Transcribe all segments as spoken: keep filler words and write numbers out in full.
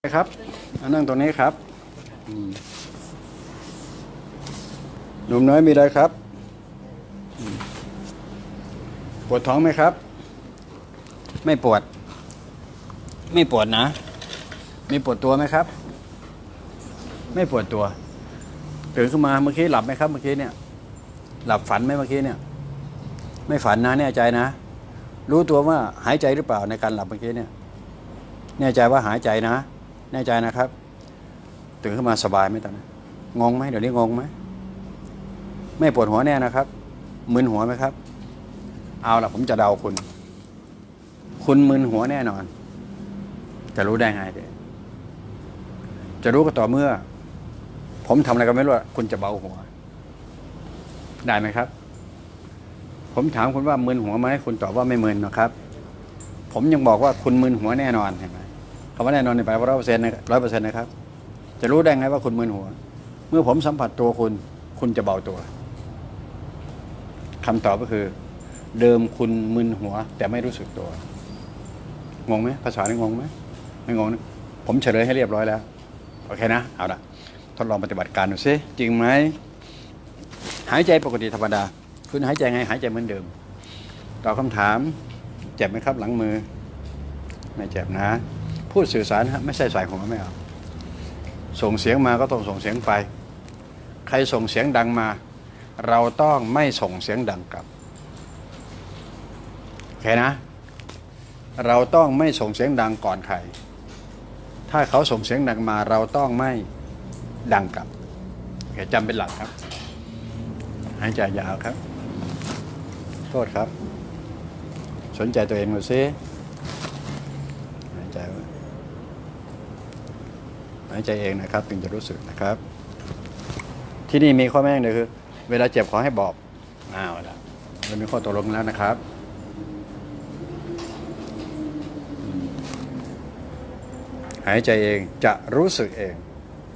ครับนั่งตรงนี้ครับหนุ่มน้อยมีอะไรครับปวดท้องไหมครับไม่ปวดไม่ปวดนะมีปวดตัวไหมครับไม่ปวดตัวตื่นขึ้นมาเมื่อกี้หลับไหมครับเมื่อกี้เนี่ยหลับฝันไหมเมื่อกี้เนี่ยไม่ฝันนะแน่ใจนะรู้ตัวว่าหายใจหรือเปล่าในการหลับเมื่อกี้เนี่ยแน่ใจว่าหายใจนะแน่ใจนะครับตื่นขึ้นมาสบายไหมตอนนั้นงงไหมเดี๋ยวนี้งงไหมไม่ปวดหัวแน่นะครับมึนหัวไหมครับเอาล่ะผมจะเดาคุณคุณมึนหัวแน่นอนจะรู้ได้ไงเดี๋ยวจะรู้ก็ต่อเมื่อผมทำอะไรก็ไม่รู้คุณจะเบาหัวได้ไหมครับผมถามคุณว่ามึนหัวไหมคุณตอบว่าไม่มึนนะครับผมยังบอกว่าคุณมึนหัวแน่นอนเห็นไหมคำว่าแน่นอนนี่แปลว่าร้อยเปอร์เซ็นต์ร้อยเปอร์เซ็นต์นะครับจะรู้ได้ไงว่าคุณมึนหัวเมื่อผมสัมผัสตัวคุณคุณจะเบาตัวคำตอบก็คือเดิมคุณมึนหัวแต่ไม่รู้สึกตัวงงไหมภาษานี่งงไหมไม่งงนะผมเฉลยให้เรียบร้อยแล้วโอเคนะเอาละทดลองปฏิบัติการดูซิจริงไหมหายใจปกติธรรมดาคุณหายใจไงหายใจเหมือนเดิมตอบคำถามเจ็บไหมครับหลังมือไม่เจ็บนะพูดสื่อสารฮะไม่ใช่ใส่หัวไม่เอาส่งเสียงมาก็ต้องส่งเสียงไปใครส่งเสียงดังมาเราต้องไม่ส่งเสียงดังกลับโอเคนะเราต้องไม่ส่งเสียงดังก่อนใครถ้าเขาส่งเสียงดังมาเราต้องไม่ดังกลับโอเคจำเป็นหลักครับหายใจยาวครับโทษครับสนใจตัวเองดูซิหายใจหายใจเองนะครับถึงจะรู้สึกนะครับที่นี่มีข้อแม้หนึ่งคือเวลาเจ็บขอให้บอกอ้าวแล้วเรามีข้อตกลงแล้วนะครับหายใจเองจะรู้สึกเอง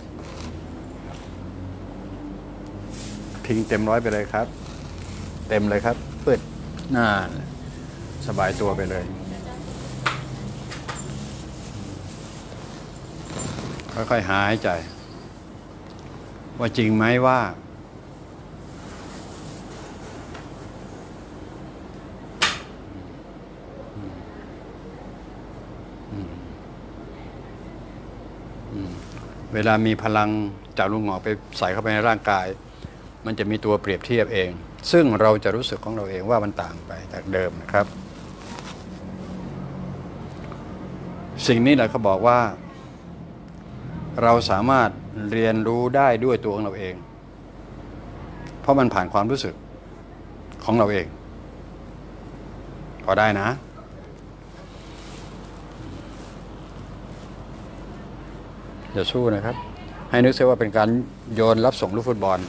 ทิ้งเต็มร้อยไปเลยครับเต็มเลยครับเปิดหน้าสบายตัวไปเลยค่อยๆหายใจว่าจริงไหมว่าเวลามีพลังจากลูกหงอกไปใส่เข้าไปในร่างกายมันจะมีตัวเปรียบเทียบเองซึ่งเราจะรู้สึกของเราเองว่ามันต่างไปจากเดิมนะครับสิ่งนี้แหละเขาบอกว่าเราสามารถเรียนรู้ได้ด้วยตัวของเราเองเพราะมันผ่านความรู้สึกของเราเองพอได้นะอย่าสู้นะครับให้นึกเสียว่าเป็นการโยนรับส่งลูกฟุตบอล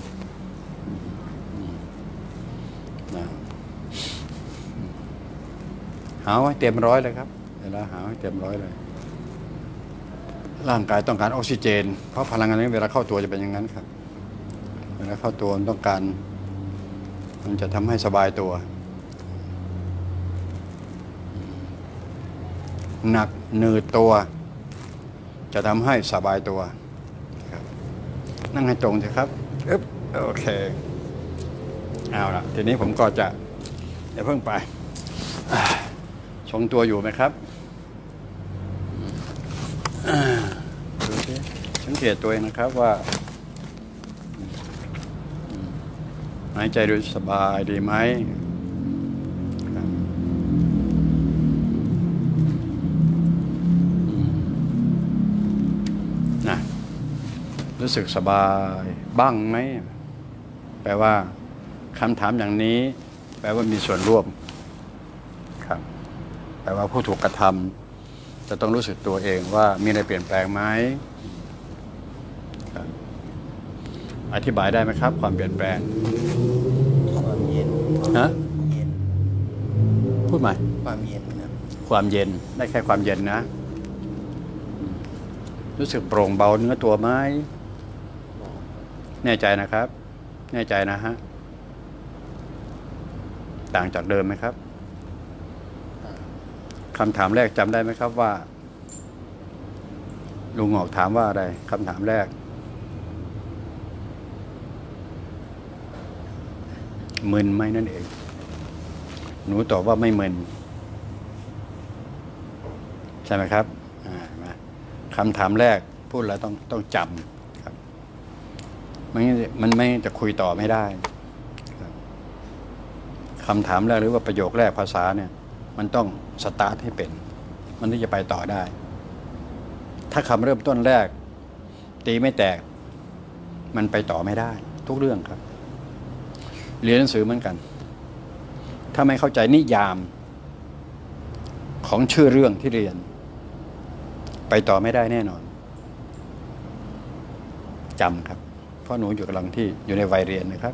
หาไว้เต็มร้อยเลยครับเวลาหาไว้เต็มร้อยเลยร่างกายต้องการออกซิเจนเพราะพลังงานนี้เวลาเข้าตัวจะเป็นอย่างนั้นครับเวลาเข้าตัวมันต้องการมันจะทำให้สบายตัวหนักหนืดตัวจะทำให้สบายตัวครับนั่งให้ตรงสิครับอึ๊บโอเคเอาละทีนี้ผมก็จะเดี๋ยวเพิ่งไปทรงตัวอยู่ไหมครับดูสิสังเกตตัวเองนะครับว่าหายใจดูสบายดีไหมนะรู้สึกสบายบ้างไหมแปลว่าคำถามอย่างนี้แปลว่ามีส่วนร่วมครับแปลว่าผู้ถูกกระทำจะต้องรู้สึกตัวเองว่ามีอะไรเปลี่ยนแปลงไหมอธิบายได้ไหมครับความเปลี่ยนแปลงความเย็นฮะเย็นพูดใหม่ความเย็นครับความเย็นได้แค่ความเย็นนะรู้สึกโปร่งเบาเนื้อตัวไหมแน่ใจนะครับแน่ใจนะฮะต่างจากเดิมไหมครับคำถามแรกจำได้ไหมครับว่าลุงหงอกถามว่าอะไรคำถามแรกมึนไหมนั่นเองหนูตอบว่าไม่มึนใช่ไหมครับคำถามแรกพูดแล้วต้องต้องจำครับมันมันไม่จะคุยต่อไม่ได้คำถามแรกหรือว่าประโยคแรกภาษาเนี่ยมันต้องสตาร์ทให้เป็นมันถึงจะไปต่อได้ถ้าคำเริ่มต้นแรกตีไม่แตกมันไปต่อไม่ได้ทุกเรื่องครับเรียนหนังสือเหมือนกันถ้าไม่เข้าใจนิยามของชื่อเรื่องที่เรียนไปต่อไม่ได้แน่นอนจำครับเพราะหนูอยู่กำลังที่อยู่ในวัยเรียนนะครับ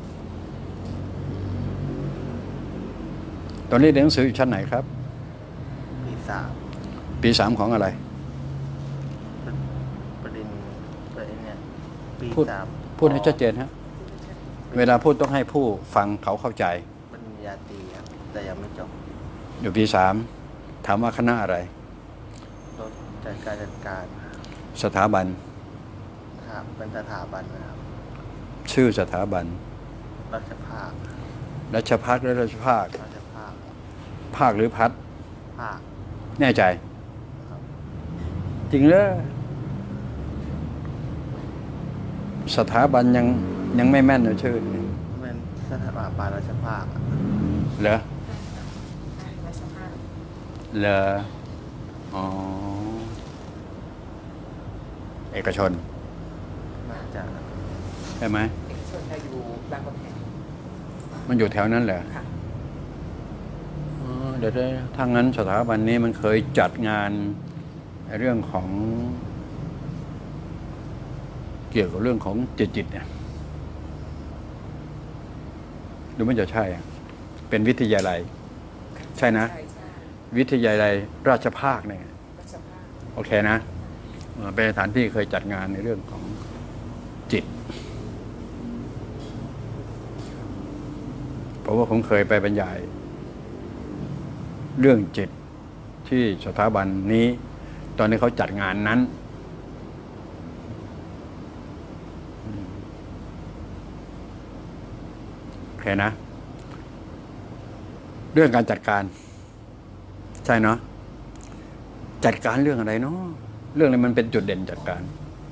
ตอนนี้เรียนหนังสืออยู่ชั้นไหนครับปีสามปีสามของอะไรประเด็นประเด็นเนี่ยปีสามพูดให้ชัดเจนฮะเวลาพูดต้องให้ผู้ฟังเขาเข้าใจปริญญาตรีครับแต่ยังไม่จบอยู่ปีสามถามว่าคณะอะไรจัดการจัดการสถาบันครับเป็นสถาบันนะครับชื่อสถาบันรัชภาครัชพัฒน์หรือรัชภาครัชภาคภาคหรือพัฒน์ภาคแน่ใจจริงเหรอสถาบันยังยังไม่แม่นเลยชื่อเป็นสถาบันรัชภาคเหรอเหรออ๋อเอกชนน่าจะใช่ไหมเอกชนจะอยู่บางกะแพงมันอยู่แถวนั้นเหรอค่ะเดี๋ยวทางนั้นสถาบันนี้มันเคยจัดงานเรื่องของเกี่ยวกับเรื่องของจิตจิตเนี่ยดูมันจะใช่เป็นวิทยาลัยใช่นะวิทยาลัยราชภาคเนี่ยโอเคนะเป็นสถานที่เคยจัดงานในเรื่องของจิตเพราะว่าผมเคยไปบรรยายเรื่องจิตที่สถาบันนี้ตอนนี้เขาจัดงานนั้นโอเคนะเรื่องการจัดการใช่เนาะจัดการเรื่องอะไรเนาะเรื่องอะไรมันเป็นจุดเด่นจัดการ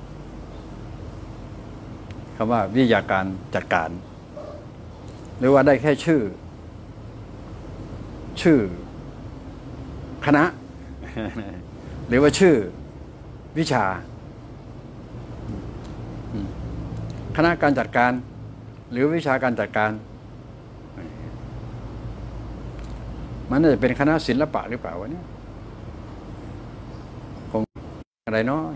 คำว่าวิทยาการจัดการหรือว่าได้แค่ชื่อชื่อคณะหรือว่าชื่อวิชาคณะการจัดการหรือวิชาการจัดการมันน่าจะเป็นคณะศิลปะหรือเปล่าวะเนี่ยคงอะไรเนาะ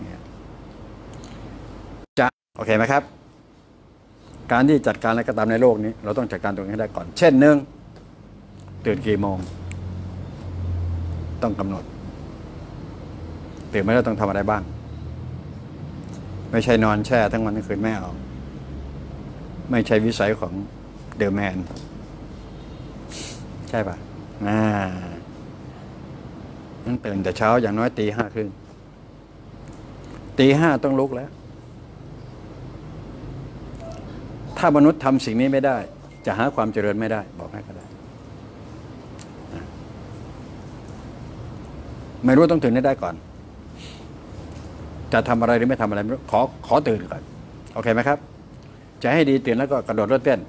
จะโอเคไหมครับการที่จัดการอะไรก็ตามในโลกนี้เราต้องจัดการตรงนี้ให้ได้ก่อนเช่นหนึ่งตื่นกี่โมงต้องกำหนดตื่นไม่ได้ต้องทำอะไรบ้างไม่ใช่นอนแช่ทั้งวันทั้งคืนไม่เอาไม่ใช่วิสัยของเดอะแมนใช่ป่ะอ่าต้องตื่นแต่เช้าอย่างน้อยตีห้าครึ่งตีห้าต้องลุกแล้วถ้ามนุษย์ทำสิ่งนี้ไม่ได้จะหาความเจริญไม่ได้บอกให้ก็ได้ไม่รู้ต้องตื่นให้ได้ก่อนจะทำอะไรหรือไม่ทำอะไรขอขอตื่นก่อนโอเคไหมครับจะให้ดีตื่นแล้วก็กระโดดรถเต้น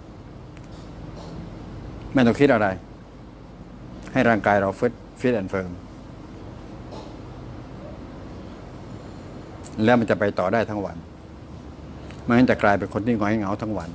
ไม่ต้องคิดอะไรให้ร่างกายเราฟิตฟิตแอนด์เฟิร์มแล้วมันจะไปต่อได้ทั้งวันไม่งั้นจะกลายเป็นคนที่หงอยเหงาทั้งวัน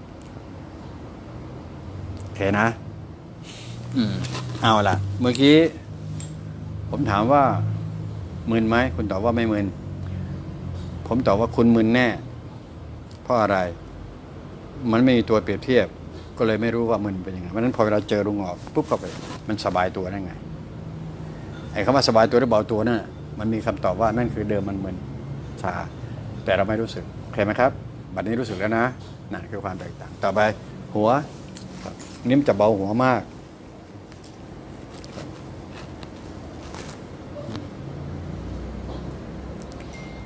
โอเคนะอืมเอาล่ะเมื่อกี้ผมถามว่ามึนไหมคุณตอบว่าไม่มึนผมตอบว่าคุณมึนแน่เพราะอะไรมันไม่มีตัวเปรียบเทียบก็เลยไม่รู้ว่ามึนเป็นยังไงเพราะนั้นพอเวลาเจอลุงออกปุ๊บเข้าไปมันสบายตัวได้ไงไอ้คำว่าสบายตัวหรือเบาตัวนั่นมันมีคำตอบว่านั่นคือเดิมมันมึนชาแต่เราไม่รู้สึกโอเคไหมครับบัดนี้รู้สึกแล้วนะนั่นคือความแตกต่างต่อไปหัวนี่มันจะเบาหัวมาก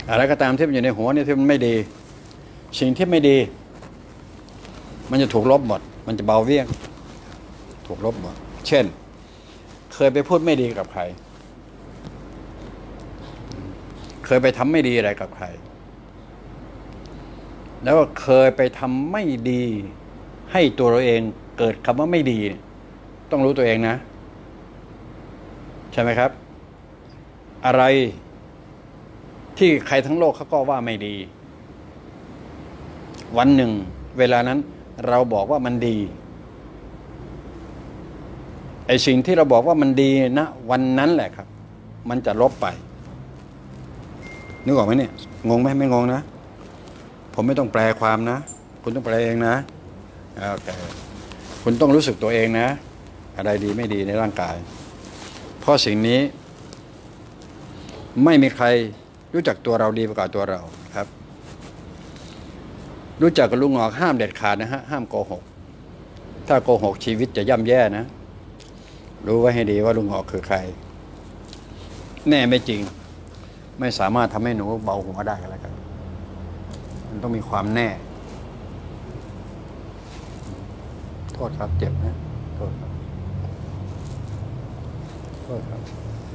อะไรก็ตามที่มันอยู่ในหัวเนี่ยที่มันไม่ดีสิ่งที่ไม่ดี มันจะถูกลบหมดมันจะเบาเวี่ยงถูกลบหมดเช่นเคยไปพูดไม่ดีกับใครเคยไปทำไม่ดีอะไรกับใครแล้วก็เคยไปทำไม่ดีให้ตัวเราเองเกิดคำว่าไม่ดีต้องรู้ตัวเองนะใช่ไหมครับอะไรที่ใครทั้งโลกเขาก็ว่าไม่ดีวันหนึ่งเวลานั้นเราบอกว่ามันดีไอ้สิ่งที่เราบอกว่ามันดีนะวันนั้นแหละครับมันจะลบไปนึกออกไหมเนี่ยงงไหมไม่งงนะผมไม่ต้องแปลความนะคุณต้องแปลเองนะโอเคคุณต้องรู้สึกตัวเองนะอะไรดีไม่ดีในร่างกายเพราะสิ่งนี้ไม่มีใครรู้จักตัวเราดีกว่าตัวเราครับรู้จักกับลุงหงอกห้ามเด็ดขาดนะฮะห้ามโกหกถ้าโกหกชีวิตจะย่ำแย่นะรู้ไว้ให้ดีว่าลุงหงอกคือใครแน่ไม่จริงไม่สามารถทำให้หนูเบาหัวได้กันแล้วกันมันต้องมีความแน่โทษครับเจ็บนะโทษครับโทษครับ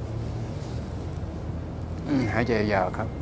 หายใจยาวครับ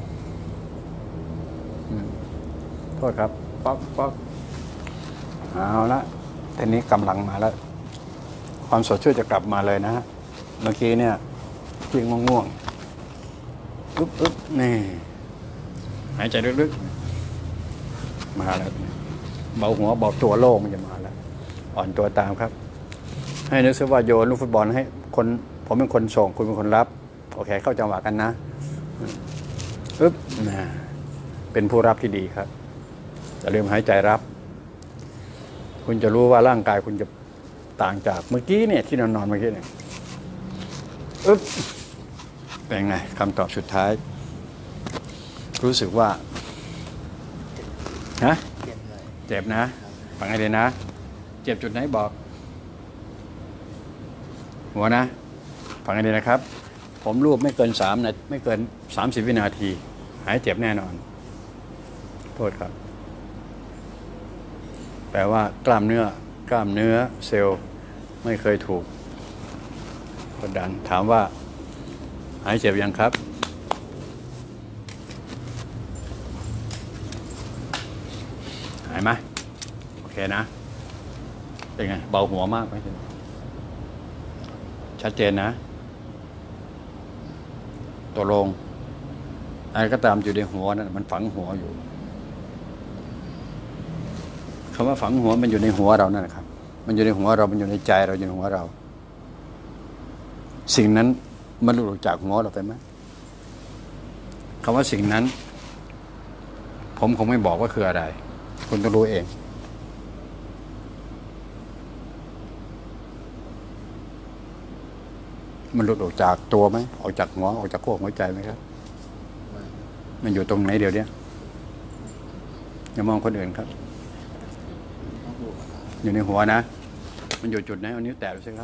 โทษครับป๊อกป๊อกเอาละทีนี้กำลังมาแล้วความสดชื่นจะกลับมาเลยนะฮะเมื่อกี้เนี่ยที่ง่วงๆอึ๊บอึ๊บนี่หายใจลึกๆมาแล้วเบาหัวเบาตัวโล่งมันจะมาแล้วอ่อนตัวตามครับให้นึกซะว่าโยนลูกฟุตบอลให้คนผมเป็นคนส่งคุณเป็นคนรับโอเคเข้าจังหวะกันนะอึ๊บนะเป็นผู้รับที่ดีครับอย่าลืมหายใจรับคุณจะรู้ว่าร่างกายคุณจะต่างจากเมื่อกี้เนี่ยที่นอนนอนเมื่อกี้เนี่ยอึ๊บเป็นไงคำตอบสุดท้ายรู้สึกว่าฮะเจ็บเลยเจ็บนะฟังให้ดีนะเจ็บจุดไหนบอกหัวนะฟังให้ดีนะครับผมรูปไม่เกินสามนะไม่เกินสามสิบวินาทีหายเจ็บแน่นอนโทษครับแปลว่ากล้ามเนื้อกล้ามเนื้อเซลล์ไม่เคยถูกกดดันถามว่าหายเจ็บยังครับหายไหมโอเคนะเป็นไงเบาหัวมากไหมชัดเจนนะตัวลงอะไรก็ตามอยู่ในหัวนั่นมันฝังหัวอยู่คำว่าฝังหัวมันอยู่ในหัวเรานั่นแหละครับมันอยู่ในหัวเรามันอยู่ในใจเราอยู่ในหัวเราสิ่งนั้นมันหลุดจากหัวเราไปไหมคำว่าสิ่งนั้นผมคงไม่บอกว่าคืออะไรคุณต้องรู้เองมันหลุดออกจากตัวไหมออกจากหัวออกจากขั้วหัวใจไหมครับมันอยู่ตรงไหนเดี๋ยวนี้อย่ามองคนอื่นครับอยู่ในหัวนะมันอยู่จุดไหนเอานิ้วแตะดูสิครับ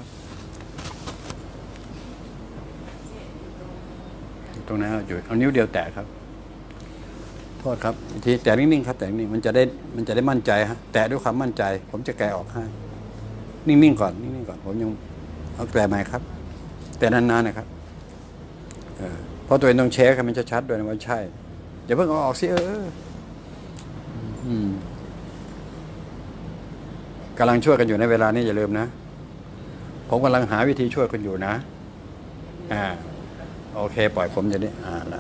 ตรงไหนเอาอยู่เอานิ้วเดียวแตะครับโทษครับทีแตะนิ่งๆครับแตะนิ่งมันจะได้มันจะได้มั่นใจฮะแตะด้วยความมั่นใจผมจะแกะออกให้นิ่งๆก่อนนิ่งๆก่อนผมยังเอาแตะใหม่ครับแต่นานๆนะครับเพราะตัวเองต้องเช็คให้มันชัดๆด้วยนะว่าใช่อย่าเพิ่งเอาออกสิเอออืมกำลังช่วยกันอยู่ในเวลานี้อย่าลืมนะผมกำลังหาวิธีช่วยคุณอยู่นะอ่าโอเคปล่อยผมอย่างนี้อ่าละ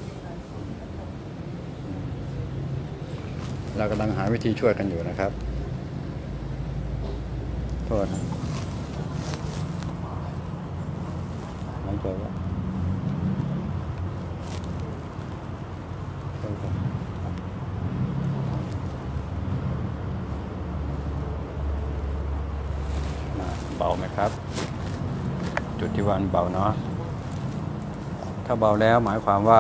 เรากำลังหาวิธีช่วยกันอยู่นะครับโทษนะหายใจว่าเบาไหมครับจุดที่ว่าเบาเนาะถ้าเบาแล้วหมายความว่า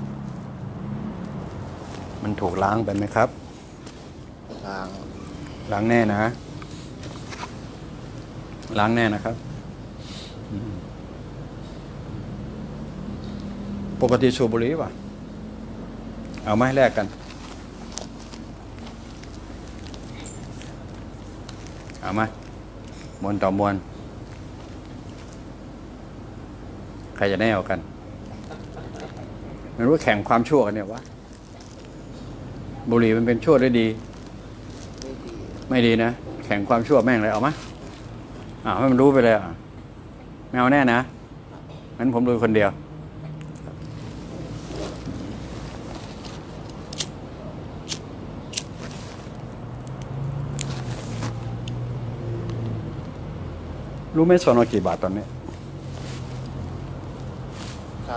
มันถูกล้างไปไหมครับล้างล้างแน่นะล้างแน่นะครับปกติสูบบุหรี่ป่ะเอาไหมแลกกันเอาไหมมวลต่อมวลใครจะได้เอากันไม่รู้แข่งความชั่วกันเนี่ยวะบุหรี่มันเป็นชั่วได้ดีไม่ดีไม่ดีนะแข่งความชั่วแม่งเลยเอาไหมอ่าให้มันรู้ไปเลยอ่ะไม่เอาแน่นะงั้นผมดูคนเดียวรู้ไหมโซนเอากี่บาทตอนนี้ครับ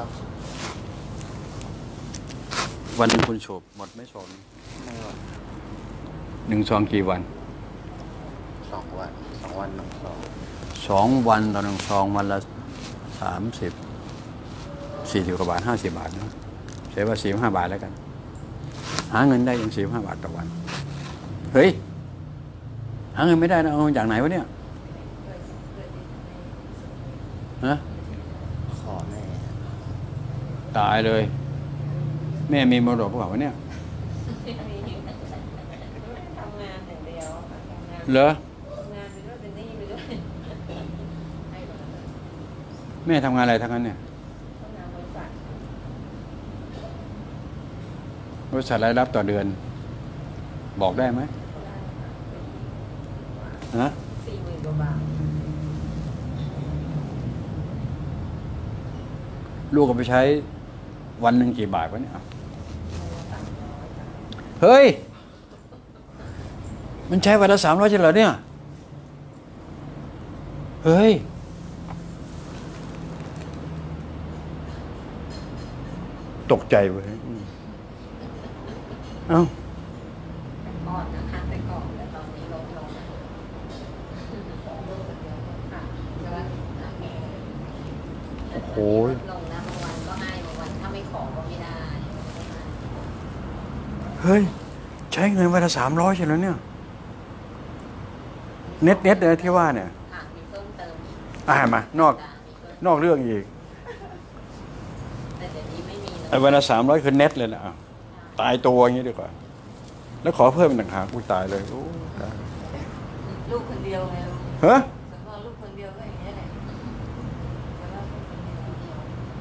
วันหนึงคุณโฉบหมดไหม่โซนไม่หมดหนึ่งซองกี่วันสองวันสองวันหนึ่งสองสองวันต่อหนึ่งซองวันละสามสิบสี่สิบกว่าบาทห้าสิบบาทนะใช้ว่าสี่ห้าบาทแล้วกัน หาเงินได้ยังสี่ห้าบาทต่อวัน เฮ้ย หาเงินไม่ได้นะเอามาจากไหนวะเนี่ยฮะขอแม่ตายเลย แม่มีมรดกเปล่าวะเนี่ยทำงานอย่างเดียวค่ะทำงานเหรอทำงานไปด้วยเป็นหนี้ไปด้วยให้หมดเลยแม่ทำงานอะไรทั้งนั้นเนี่ยทำงานบริษัทบริษัทรายรับต่อเดือน บอกได้ไหมฮะสี่หมื่นกว่าบาทลูกก็ไปใช้วันหนึ่งกี่บาทวะเนี่ยเฮ้ย มันใช้วันละสามร้อยใช่เหรอเนี่ย เฮ้ย ตกใจเว้ยอืมเอ้าก่อนนะคะแต่ก่อนแต่ตอนนี้ลดลงลูกคนเดียวค่ะแล้วก็โอ้โหลดลงนะบางวันก็ให้บางวันถ้าไม่ขอก็ไม่ได้เฮ้ย ใช้เงินวันละสามร้อยใช่เหรอเนี่ย เน็ตเน็ตเลยที่ว่าเนี่ยค่ะมีเพิ่มเติมอีกอ่ามานอกจ้ะมีเพิ่มนอกเรื่องอีกแต่เดี๋ยวนี้ไม่มีไอ้วันละสามร้อยคือเน็ตเลยนะอ่ะตายตัวอย่างนี้ดีกว่า แล้วขอเพิ่มเป็นต่างหากกูตายเลยโอ้ตายลูกคนเดียวไงฮะสำหรับลูกคนเดียวก็อย่างนี้ยแหละแต่ว่าลูกคนเดียว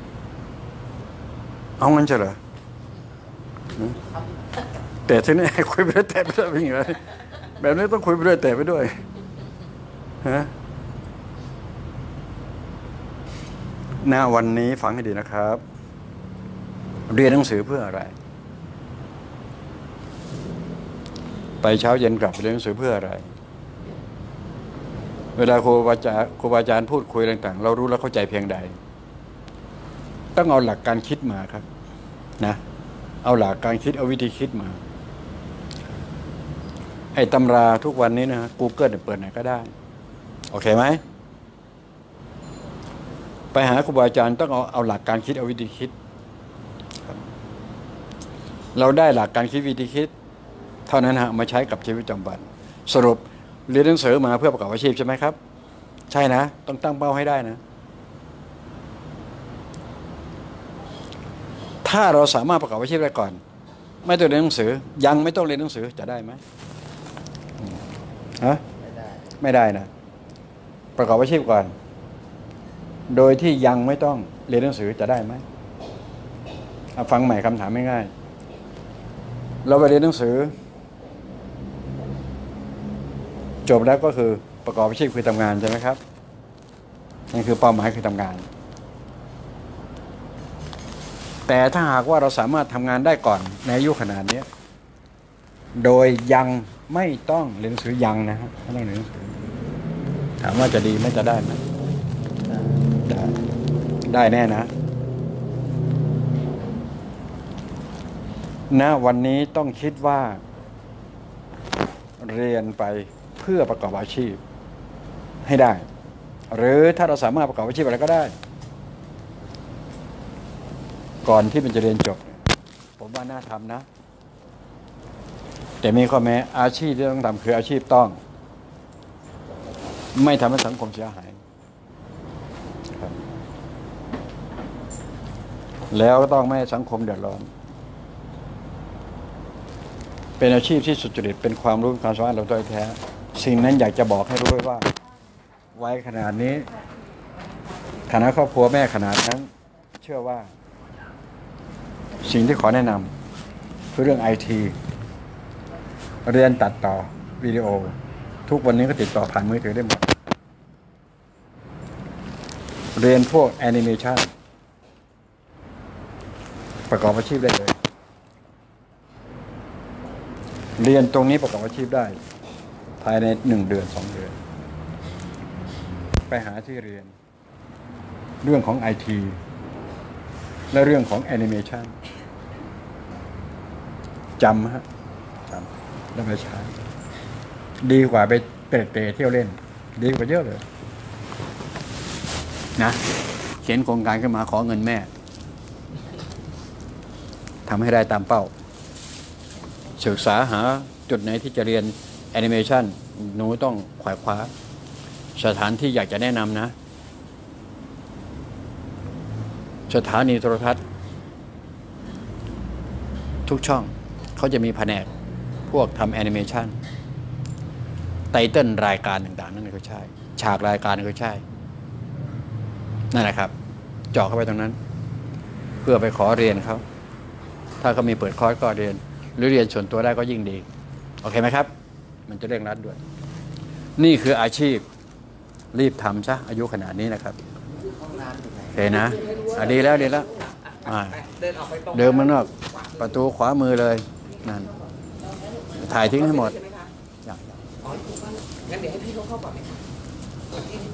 เอางั้นเฉยเหรอหืมแต่ที่นี่ คุยไปด้วยแต่ไปด้วยเป็นอย่างไรแบบนี้ต้องคุยไปด้วยแต่ไปด้วยฮะหน้าวันนี้ฟังให้ดีนะครับ เรียนหนังสือเพื่ออะไร ไปเช้าเย็นกลับไปเรียนหนังสือเพื่ออะไร เวลาครูบาอาจารย์ครูบาอาจารย์พูดคุยต่างๆเรารู้และเข้าใจเพียงใด ต้องเอาหลักการคิดมาครับ นะ เอาหลักการคิดเอาวิธีคิดมา ไอ้ตำราทุกวันนี้นะ Google เนี่ยเปิดไหนก็ได้ โอเคไหม ไปหาครูบาอาจารย์ต้องเอาเอาหลักการคิดเอาวิธีคิดครับเราได้หลักการคิดวิธีคิด เท่านั้นฮะมาใช้กับชีวิตประจำวันสรุปเรียนหนังสือมาเพื่อประกอบอาชีพใช่ไหมครับ ใช่นะ ต้องตั้งเป้าให้ได้นะ ถ้าเราสามารถประกอบอาชีพได้ก่อน ไม่ต้องเรียนหนังสือ ยังไม่ต้องเรียนหนังสือจะได้ไหมอืมฮะไม่ได้ไม่ได้นะ ประกอบอาชีพก่อน โดยที่ยังไม่ต้องเรียนหนังสือจะได้ไหมเอาฟังใหม่คำถามง่ายๆเราไปเรียนหนังสือ จบแล้วก็คือประกอบอาชีพคือทำงานใช่ไหมครับนั่นคือเป้าหมายคือทำงาน แต่ถ้าหากว่าเราสามารถทำงานได้ก่อนในอายุขนาดนี้โดยยังไม่ต้องเรียนหนังสือยังนะฮะไม่ต้องเรียนหนังสือถามว่าจะดีไหมจะได้ไหมได้ได้แน่นะณวันนี้ต้องคิดว่าเรียนไปเพื่อประกอบอาชีพให้ได้ หรือถ้าเราสามารถประกอบอาชีพอะไรก็ได้ ก่อนที่มันจะเรียนจบผมว่าน่าทำนะ แต่มีข้อแม้อาชีพที่ต้องทำคืออาชีพต้อง ไม่ทำให้สังคมเสียหายครับแล้วก็ต้องไม่ให้สังคมเดือดร้อนเป็นอาชีพที่สุจริตเป็นความรู้ความสามารถเราโดยแท้สิ่งนั้นอยากจะบอกให้รู้ไว้ว่าไว้ขนาดนี้ฐานะครอบครัวแม่ขนาดนั้นเชื่อว่าสิ่งที่ขอแนะนำคือเรื่องไอทีเรียนตัดต่อวิดีโอทุกวันนี้ก็ติดต่อผ่านมือถือได้หมดเรียนพวกแอนิเมชันประกอบอาชีพได้เลยเรียนตรงนี้ประกอบอาชีพได้ภายในหนึ่งเดือนสองเดือนไปหาที่เรียนเรื่องของไอทีและเรื่องของแอนิเมชันจำฮะจำแล้วไปใช้ดีกว่าไปเตะเตะเที่ยวเล่นดีกว่าเยอะเลยนะเขียนโครงการขึ้นมาขอเงินแม่ทำให้ได้ตามเป้าศึกษาหาจุดไหนที่จะเรียนแอนิเมชันหนูต้องขวายคว้าสถานที่อยากจะแนะนำนะสถานีโทรทัศน์ทุกช่องเขาจะมีแผนกพวกทำแอนิเมชันไตเติ้ลรายการต่างๆนั่นก็ใช่ฉากรายการก็ใช่นั่นแหละครับเจาะเข้าไปตรงนั้นเพื่อไปขอเรียนเขาถ้าเขามีเปิดคอร์สก็เรียนหรือเรียนส่วนตัวได้ก็ยิ่งดีโอเคไหมครับมันจะเร่งรัดด้วยนี่คืออาชีพรีบทำซะอายุขนาดนี้นะครับห้องน้ำอยู่ไหนเห็นนะอ่ะดีแล้วดีแล้วอ่าเดินออกไปตรงเดินมานอกประตูขวามือเลยนั่นถ่ายทิ้งให้หมดใช่ไหมคะอย่างอ๋องั้นเดี๋ยวให้พี่เขาเข้าก่อนไหมคะ